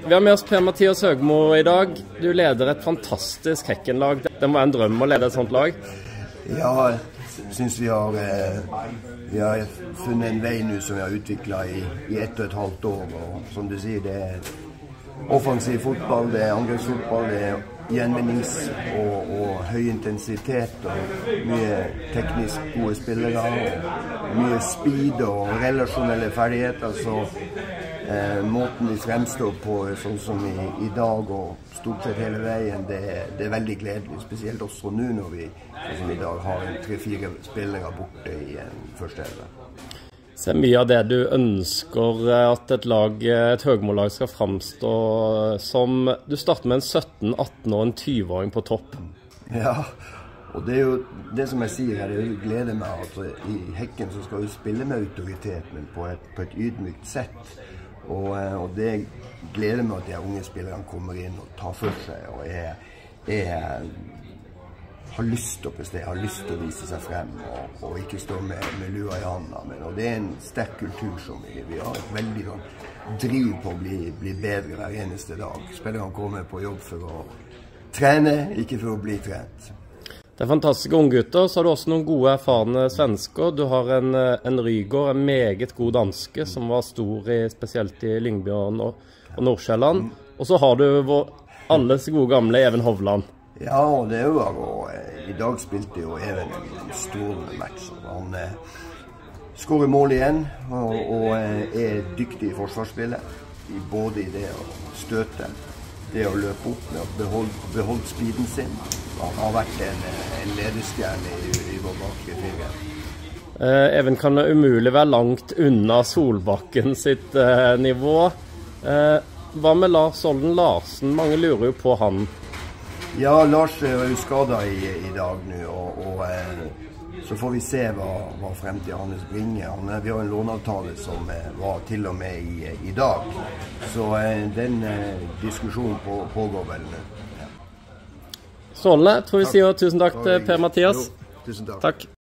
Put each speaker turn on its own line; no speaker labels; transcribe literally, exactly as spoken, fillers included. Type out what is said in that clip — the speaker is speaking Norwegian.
Vi har med oss Per-Mathias Høgmo i dag. Du leder et fantastisk Häckenlag. Det må være en drøm å lede et sånt lag?
Ja, jeg synes vi har, vi har funnet en vei nå som vi har utviklet i, i ett og et halvt år. Og som du sier, det er offensiv fotball, det er angrepsfotball, det er gjenvinnings- og, og høy intensitet og mye teknisk gode spillere og mye speed og relasjonelle ferdigheter. Så eh, måten vi fremstår på sånn som i, i dag og stort sett hele veien, det, det er veldig gledelig, spesielt også nå når vi sånn som i dag har tre-fire spillere borte i en første elve.
Så mye av det du ønsker at et lag, et Høgmo-lag skal fremstå som. Du starter med en sytten, atten og en tyve-åring på topp.
Ja, og det er jo det som jeg sier her, det gleder meg at i Häcken så skal vi spille med autoritet, men på et, på et ydmykt sett. Og, og det gleder meg at de unge spillerne kommer inn og tar for seg, og er, er har lyst til å prestere, har lyst til å vise seg frem, og, og ikke stå med, med lua i handa. Men, og det er en sterk kultur som vi, vi har et veldig sånn, driv på å bli, bli bedre hver eneste dag. Spillerne kommer på jobb for å trene, ikke for å bli trent.
Det er fantastiske unggutter, så har du også noen gode erfarne svensker. Du har en, en Rygaard, en meget god danske, som var stor i, spesielt i Lyngbjørn og, og Nordsjælland. Og så har du vår, alles gode gamle Even Hovland.
Ja, og det er jo, og i dag spilte jo Even en stor match. Han eh, skårer mål igjen, og, og er dyktig i forsvarsspillet, både i det å støte, det å løpe opp med å beholde, beholde speeden sin. Han har vært en, en lederstjerne i, i vår bakre fire.
Eh, Even kan umulig være langt unna Solbakken sitt eh, nivå. Eh, hva med Lars Olden Larsen? Mange lurer jo på han.
Ja, Lars er jo skadet i, i dag nå, og, og eh, så får vi se hva, hva fremtiden hans bringer. Han, vi har en låneavtale som eh, var til og med i, i dag, så eh, den eh, diskusjonen på, pågår vel nå. Ja.
Strålende, tror vi sier tusen takk til Per-Mathias.
Tusen takk.
Takk.